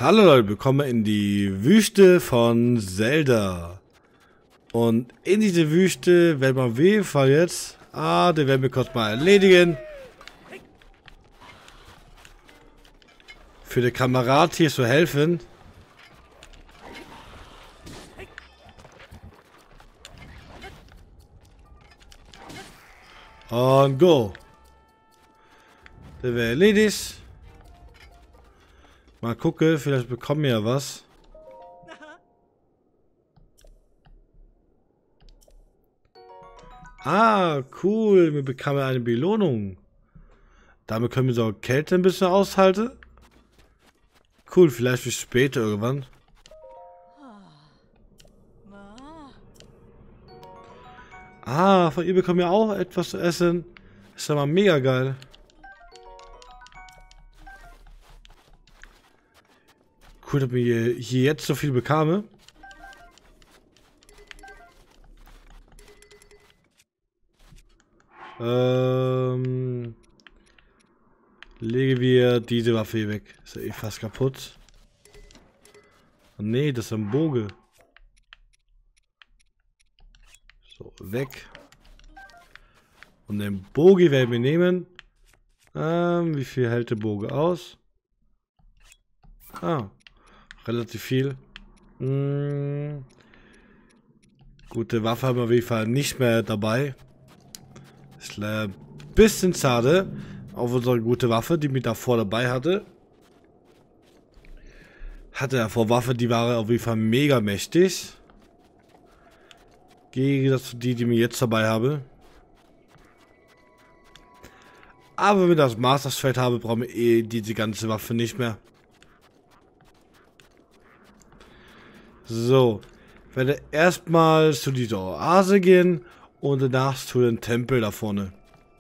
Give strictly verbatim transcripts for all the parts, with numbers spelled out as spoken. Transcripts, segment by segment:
Hallo Leute, willkommen in die Wüste von Zelda. Und in diese Wüste werden wir auf jeden Fall jetzt... Ah, den werden wir kurz mal erledigen. Für den Kamerad hier zu helfen. Und go. Der wäre erledigt. Mal gucken, vielleicht bekommen wir ja was. Ah, cool. Wir bekamen eine Belohnung. Damit können wir so Kälte ein bisschen aushalten. Cool, vielleicht bis später irgendwann. Ah, von ihr bekommen wir auch etwas zu essen. Ist ja mal mega geil. Cool, dass wir hier jetzt so viel bekamen. Ähm, legen wir diese Waffe hier weg. Ist ja eh fast kaputt. Oh nee, das ist ein Bogen. So, weg. Und den Bogen werden wir nehmen. Ähm, wie viel hält der Bogen aus? Ah, relativ viel. Hm. Gute Waffe haben wir auf jeden Fall nicht mehr dabei. Ist leider ein bisschen schade. Auf unsere gute Waffe, die wir davor dabei hatte. Hatte davor Waffe, die war auf jeden Fall mega mächtig. Gegen das die, die wir jetzt dabei habe. Aber wenn wir das Master Sword haben, brauchen wir eh diese ganze Waffe nicht mehr. So. Ich werde erstmal zu dieser Oase gehen und danach zu dem Tempel da vorne.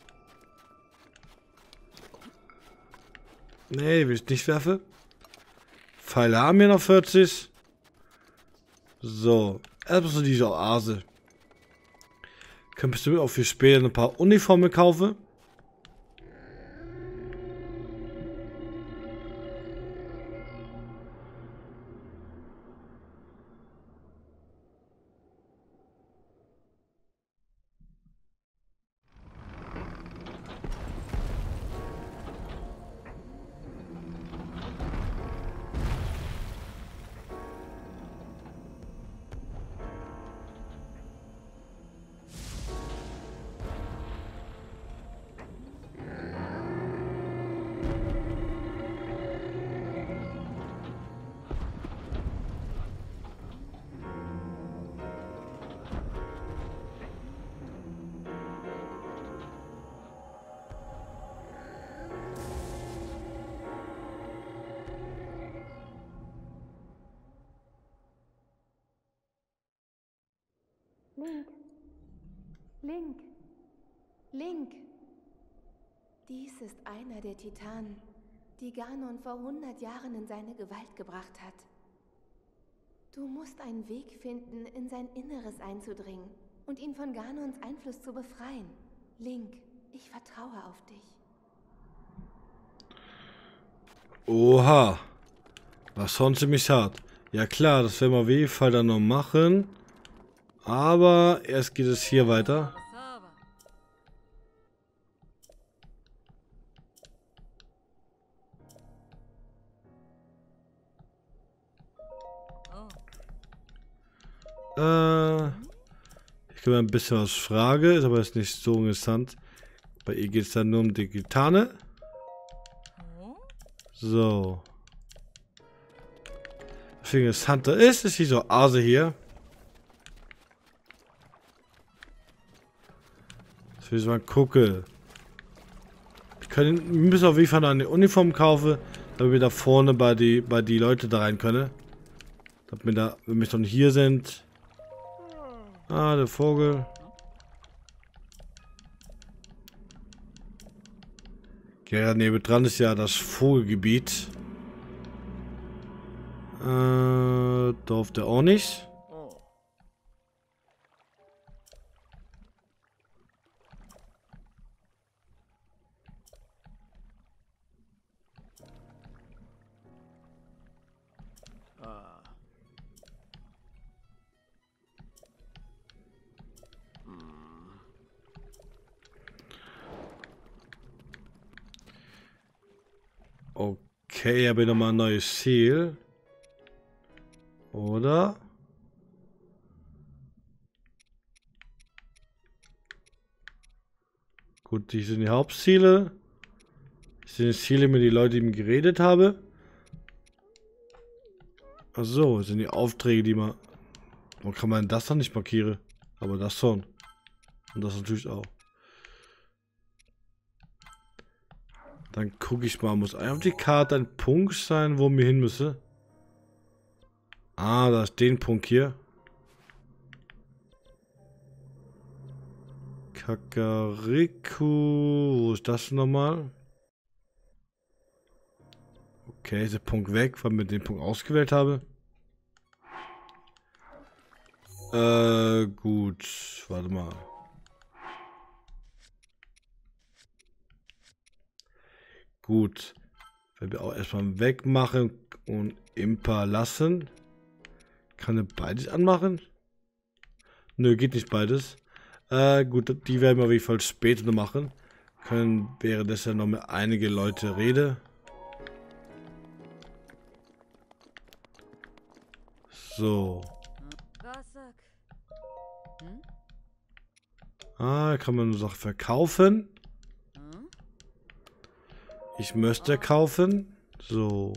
Nee, will ich nicht werfen. Pfeile haben wir noch vierzig. So. Erstmal zu dieser Oase. Können bestimmt auch für später ein paar Uniformen kaufen. Link. Link. Link. Dies ist einer der Titanen, die Ganon vor hundert Jahren in seine Gewalt gebracht hat. Du musst einen Weg finden, in sein Inneres einzudringen und ihn von Ganons Einfluss zu befreien. Link, ich vertraue auf dich. Oha. Was schon ziemlich hart. Ja klar, das werden wir auf jeden Fall dann noch machen. Aber erst geht es hier weiter. Äh, ich kann mal ein bisschen was fragen, ist aber jetzt nicht so interessant. Bei ihr geht es dann nur um die Gitarre. So. Das Interessante ist, ist diese Oase hier. Ich will mal gucken. Wir, können, wir müssen auf jeden Fall eine Uniform kaufen, damit wir da vorne bei die, bei die Leute da rein können. Damit wir da, wenn wir schon hier sind. Ah, der Vogel. Ja, nebendran ist ja das Vogelgebiet. Äh, durfte auch nicht. Okay, habe ich nochmal ein neues Ziel. Oder? Gut, die sind die Hauptziele. Das sind die Ziele, mit den Leuten, die ich geredet habe. Achso, das sind die Aufträge, die man... Warum kann man das dann nicht markieren? Aber das schon. Und das natürlich auch. Dann gucke ich mal, muss auf die Karte ein Punkt sein, wo wir hin müssen. Ah, da ist den Punkt hier. Kakariko. Wo ist das nochmal? Okay, ist der Punkt weg, weil ich den Punkt ausgewählt habe. Äh, gut. Warte mal. Gut. Wenn wir auch erstmal wegmachen und Impa lassen. Kann er beides anmachen? Nö, geht nicht beides. Äh, gut, die werden wir auf jeden Fall später noch machen. Können währenddessen noch mit einige Leute reden. So. Ah, kann man Sachen verkaufen. Ich möchte kaufen. So.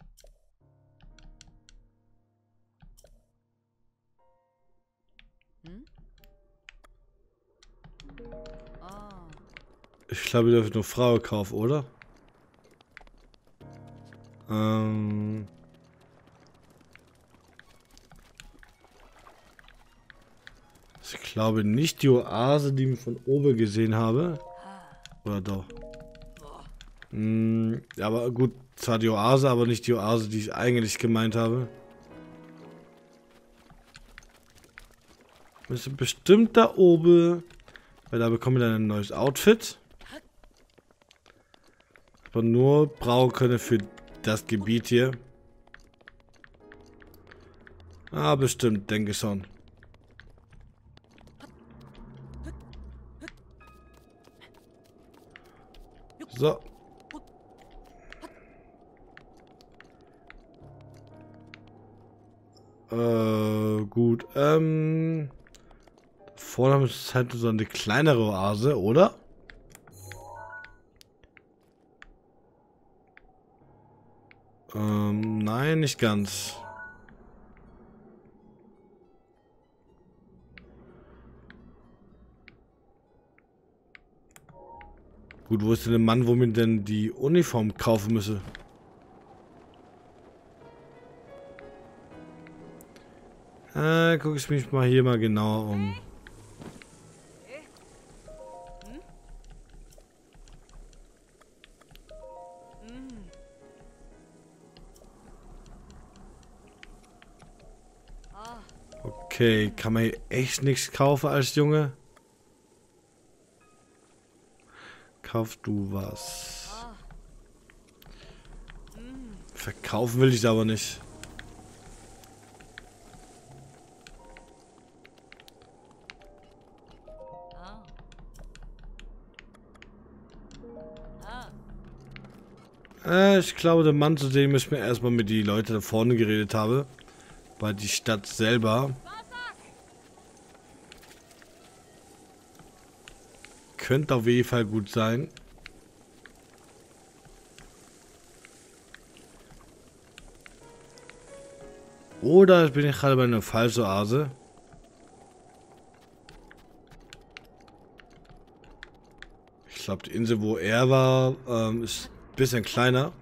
Ich glaube, ich dürfte nur Frauen kaufen, oder? Ähm. Ich glaube nicht die Oase, die ich von oben gesehen habe. Oder doch? Hm, aber gut, zwar die Oase, aber nicht die Oase, die ich eigentlich gemeint habe. Wir sind bestimmt da oben. Weil da bekommen wir dann ein neues Outfit. Aber nur brauchen können für das Gebiet hier. Ah, bestimmt, denke schon. So. Äh, gut. Ähm. Vorne haben wir halt so eine kleinere Oase, oder? Ähm, nein, nicht ganz. Gut, wo ist denn der Mann, wo wir denn die Uniform kaufen müsse? Äh, gucke ich mich mal hier mal genauer um. Okay, kann man hier echt nichts kaufen als Junge? Kauf du was. Verkaufen will ich aber nicht. Äh, ich glaube, der Mann, zu dem ich mir erstmal mit die Leute da vorne geredet habe. Weil die Stadt selber könnte auf jeden Fall gut sein. Oder bin ich gerade bei einer falschen Oase. Ich glaube, die Insel, wo er war, ähm, ist ein bisschen kleiner.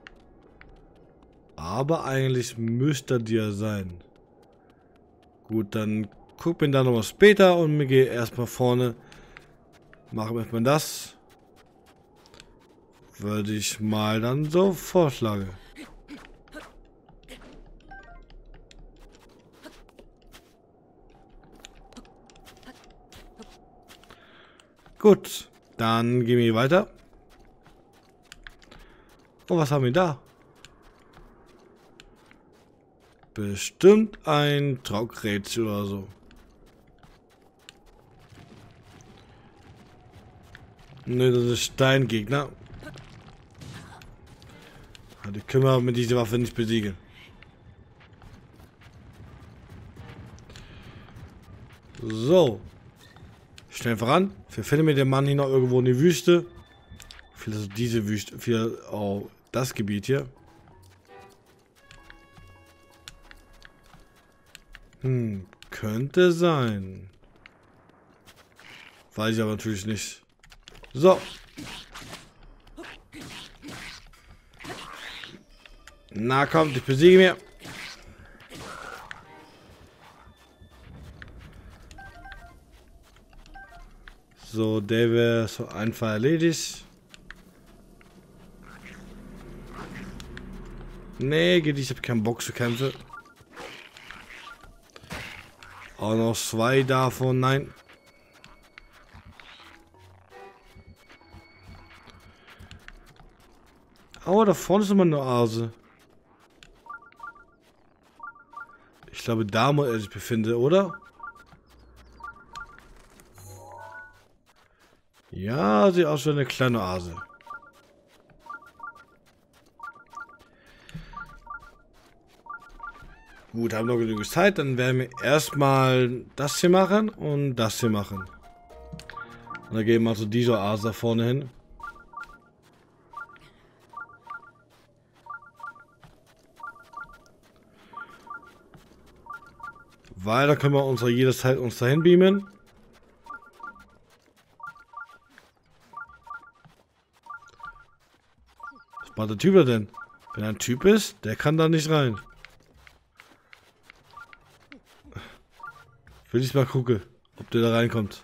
Aber eigentlich müsste die ja sein. Gut, dann gucken wir da nochmal später und wir gehen erstmal vorne. Machen wir erstmal das. Würde ich mal dann so vorschlagen. Gut, dann gehen wir weiter. Und was haben wir da? Bestimmt ein Traugrätsel oder so. Ne, das ist Steingegner. die können wir mit dieser Waffe nicht besiegen. So. Schnell voran. Wir finden mit dem Mann hier noch irgendwo in die Wüste. Vielleicht diese Wüste. Für oh, das Gebiet hier. Hm, könnte sein. Weiß ich aber natürlich nicht. So. Na komm, ich besiege mir. So, der wäre so einfach erledigt. Nee, geht nicht, ich habe keinen Bock zu kämpfen. Auch noch zwei davon, nein. Oh, da vorne ist immer eine Oase. Ich glaube, da muss er sich befinden, oder? Ja, sieht aus wie eine kleine Oase. Gut, haben noch genügend Zeit. Dann werden wir erstmal das hier machen und das hier machen. Und dann gehen wir also diese Oase da vorne hin. Weil da können wir uns jederzeit uns dahin beamen. Was macht der Typ da denn? Wenn er ein Typ ist, der kann da nicht rein. Will ich mal gucken, ob der da reinkommt.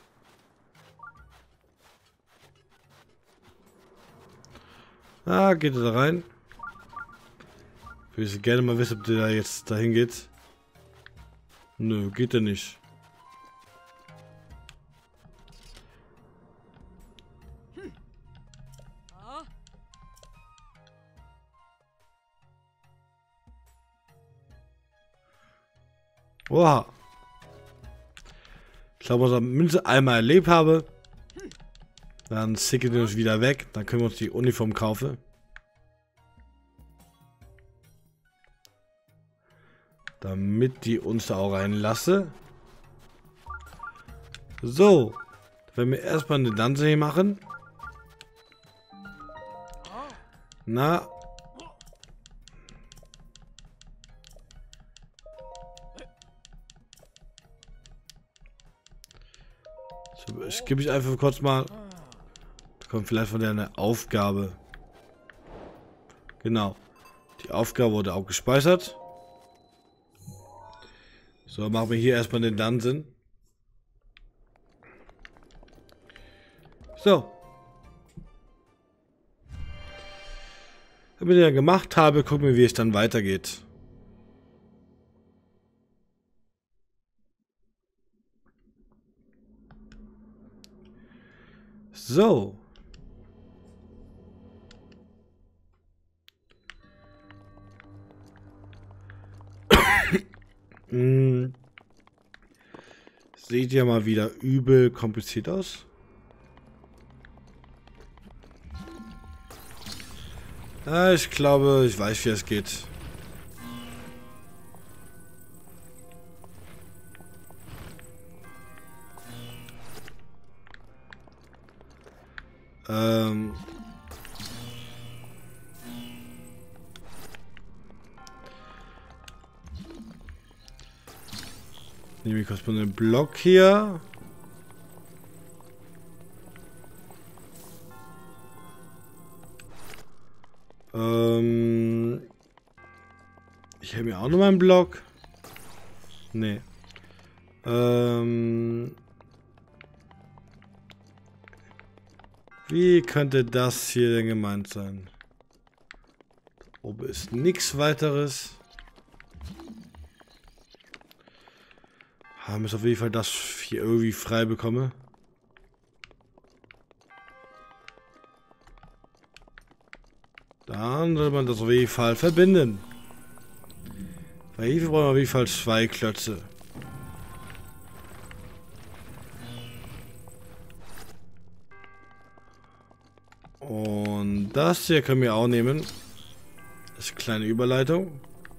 Ah, geht er da rein? Will ich gerne mal wissen, ob der da jetzt dahin geht. Nö, geht er nicht. Oha. Ich glaube, was ich Münze einmal erlebt habe. Dann sicken wir uns wieder weg. Dann können wir uns die Uniform kaufen. Damit die uns da auch reinlasse. So. Wenn wir erstmal eine Danse hier machen. Na. So, ich gebe ich einfach kurz mal. Da kommt vielleicht von der eine Aufgabe. Genau. Die Aufgabe wurde auch gespeichert. So, machen wir hier erstmal den Dungeon. So. Wenn ich den gemacht habe, gucken wir, wie es dann weitergeht. So. hm. Sieht ja mal wieder übel kompliziert aus. Ah, ich glaube, ich weiß, wie es geht. Ähm. Nehme ich kurz mal den Block hier. Ähm. Ich habe mir auch noch mal einen Block. Nee. Ähm. Wie könnte das hier denn gemeint sein? Oben ist nichts weiteres. Haben wir auf jeden Fall das hier irgendwie frei bekomme. Dann soll man das auf jeden Fall verbinden. Weil hierfür brauchen wir auf jeden Fall zwei Klötze. Und das hier können wir auch nehmen. Das ist eine kleine Überleitung.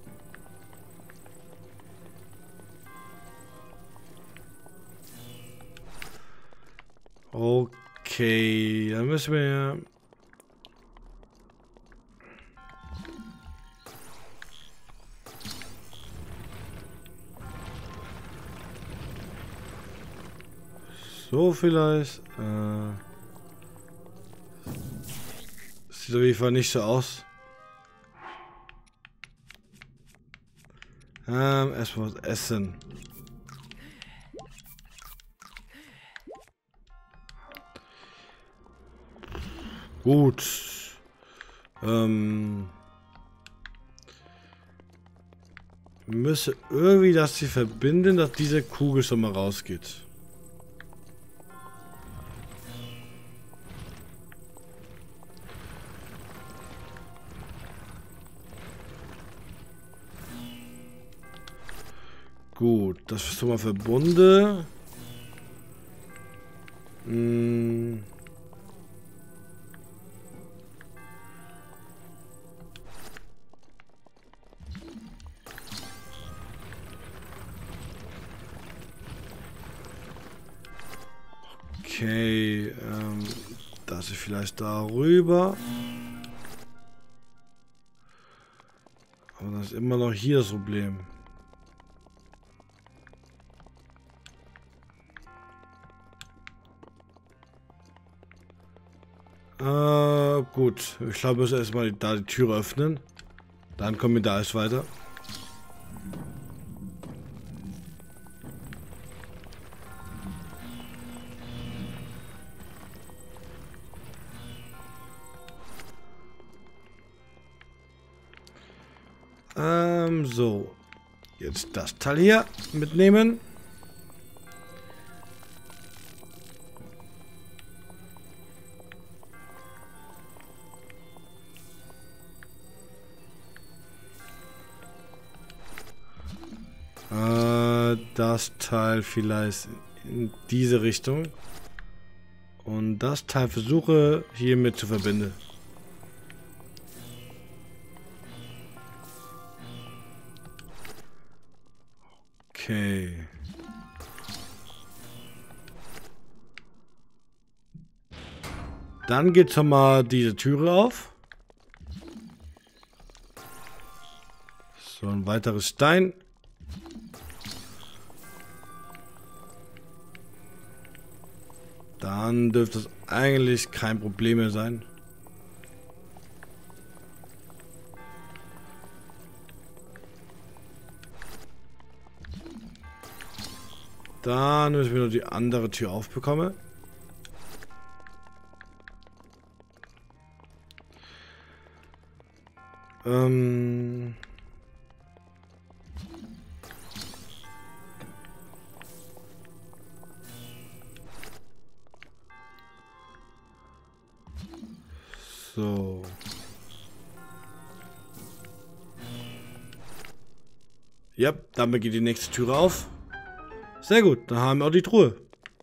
Okay, dann müssen wir ja... So vielleicht. Äh, sieht auf jeden Fall nicht so aus. Ähm, erstmal was essen. Gut. Ähm. Wir müssen irgendwie das hier verbinden, dass diese Kugel schon mal rausgeht. Gut, das ist schon mal verbunden. Hm. Okay, ähm, das ist vielleicht darüber. Aber das ist immer noch hier das Problem. Äh, gut. Ich glaube, wir müssen erstmal da die Tür öffnen. Dann kommen wir da erst weiter. Ähm, so. Jetzt das Teil hier mitnehmen. Äh, das Teil vielleicht in diese Richtung. Und das Teil versuche hiermit zu verbinden. Okay. Dann geht schon mal diese Türe auf. So, ein weiteres Stein. Dann dürfte es eigentlich kein Problem mehr sein. Dann müssen wir nur die andere Tür aufbekommen. Ähm... So. Ja, damit geht die nächste Tür auf. Sehr gut, dann haben wir auch die Truhe.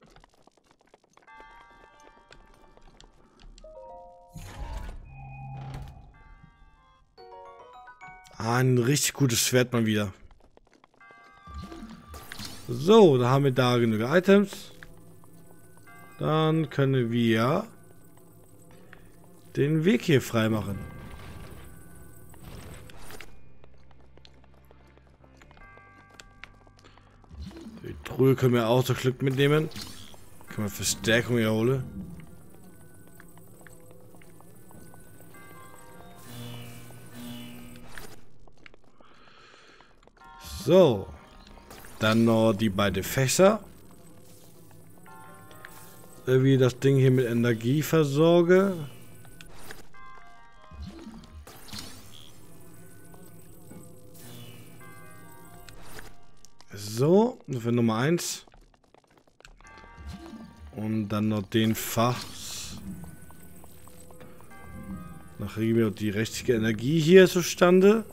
Ah, ein richtig gutes Schwert mal wieder. So, da haben wir da genug Items. Dann können wir den Weg hier freimachen. Die Truhe können wir auch so Glück mitnehmen. Können wir Verstärkung erholen. So. Dann noch die beiden Fässer. Wie das Ding hier mit Energie versorge. So, für Nummer eins. Und dann noch den Fach. Dann kriegen wir die richtige Energie hier zustande.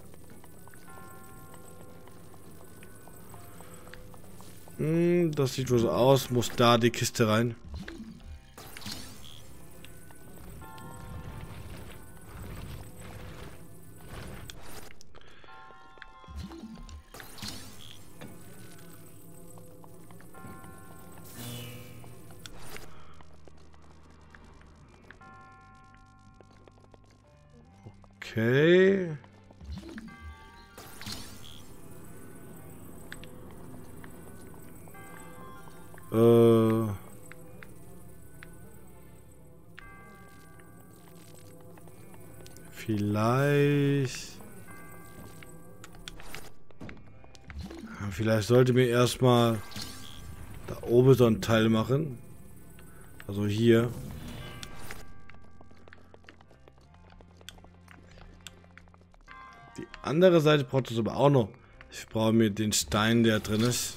Hm, das sieht wohl so aus. Muss da die Kiste rein. Okay. Äh. Vielleicht. Ja, vielleicht sollte mir erstmal da oben so ein Teil machen. Also hier. Die andere Seite braucht es aber auch noch. Ich brauche mir den Stein, der drin ist.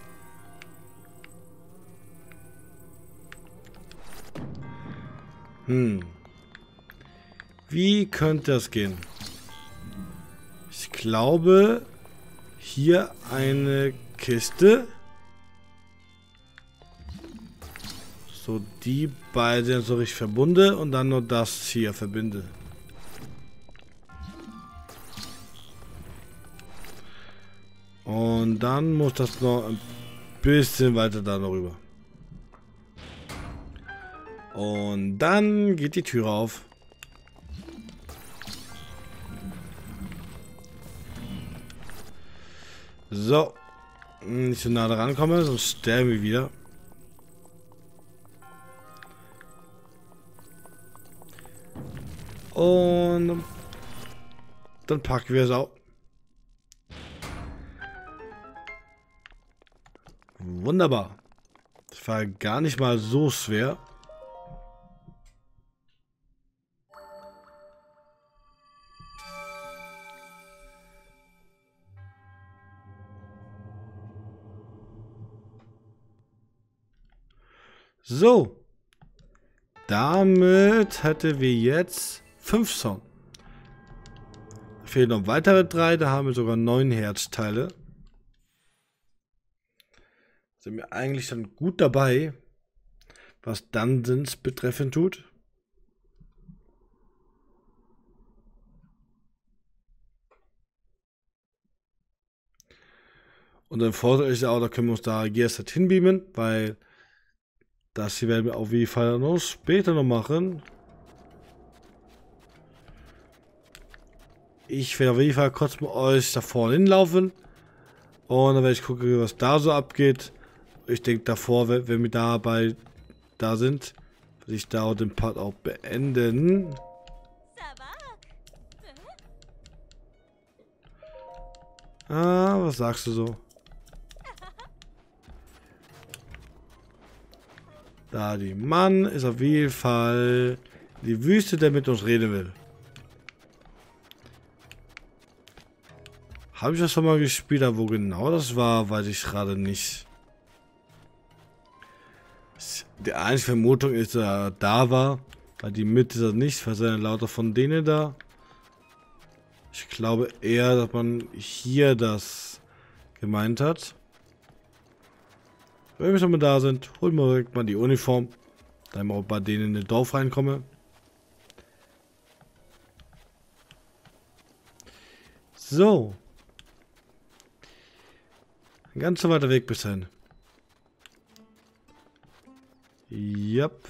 Hm. Wie könnte das gehen? Ich glaube, hier eine Kiste. So, die beiden so richtig verbunde und dann nur das hier verbinde. Und dann muss das noch ein bisschen weiter da noch rüber. Und dann geht die Tür auf. So. Nicht so nah dran komme, sonst sterben wir wieder. Und dann packen wir es auch. Wunderbar. Das war gar nicht mal so schwer. So. Damit hätten wir jetzt fünf Song. Fehlen noch weitere drei, da haben wir sogar neun Herzteile. Sind wir eigentlich dann gut dabei, was Dungeons betreffend tut. Und dann Vorteil ist ja auch, da können wir uns da jederzeit hinbeamen, weil das hier werden wir auf jeden Fall noch später noch machen. Ich werde auf jeden Fall kurz mit euch da vorne hinlaufen. Und dann werde ich gucken, was da so abgeht. Ich denke davor, wenn, wenn wir dabei da sind, werde ich da auch den Part auch beenden. Ah, was sagst du so? Da die Mann ist auf jeden Fall die Wüste, der mit uns reden will. Habe ich das schon mal gespielt, aber wo genau das war, weiß ich gerade nicht. Die einzige Vermutung ist, dass er da war, weil die Mitte ist er nicht, weil er lauter von denen da. Ich glaube eher, dass man hier das gemeint hat. Wenn wir schon mal da sind, holen wir direkt mal die Uniform, damit wir auch bei denen in den Dorf reinkommen. So. Ein ganz weiter Weg bis dahin. Yep.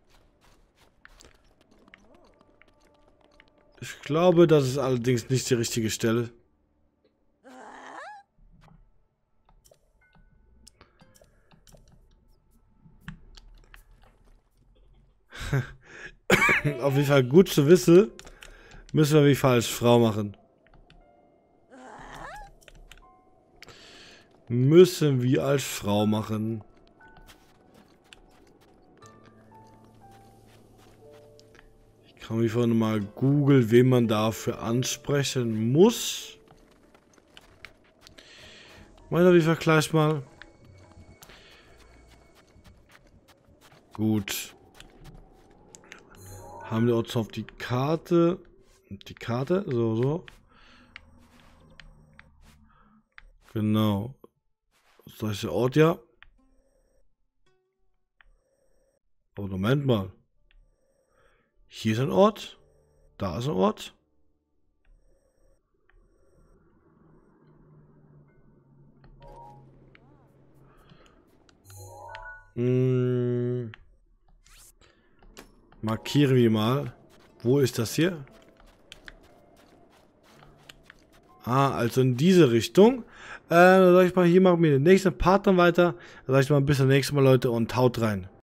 Ich glaube, das ist allerdings nicht die richtige Stelle. Auf jeden Fall gut zu wissen. Müssen wir auf jeden Fall als Frau machen. Müssen wir als Frau machen. Ich kann wie vorhin mal googeln, wen man dafür ansprechen muss. Meiner wie gleich mal. Gut. Haben wir uns auf die Karte. Die Karte, so, so. Genau. Solche Ort, ja. Oh, Moment mal. Hier ist ein Ort. Da ist ein Ort. Hm. Markieren wir mal. Wo ist das hier? Ah, also in diese Richtung. Äh, dann sag ich mal, hier machen wir den nächsten Part dann weiter. Dann sag ich mal, bis zum nächsten Mal, Leute, und haut rein.